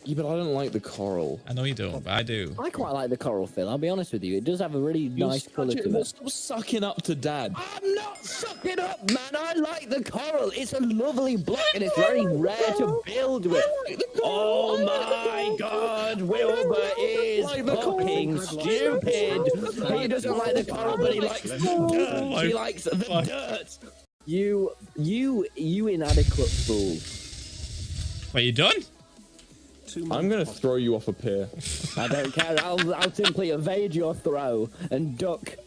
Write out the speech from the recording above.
Yeah, but I don't like the coral. I know you don't, but I do. I quite like the coral, Phil. I'll be honest with you. It does have a really nice colour to it. Stop sucking up to Dad. I'm not sucking up, man. I like the coral. It's a lovely block and it's very rare to build with. Oh my God, Wilbur is fucking stupid. He doesn't like the coral, but he likes the dirt. He likes the dirt. You inadequate fool. Wait, you done? I'm gonna throw you off a pier. I don't care. I'll simply evade your throw and duck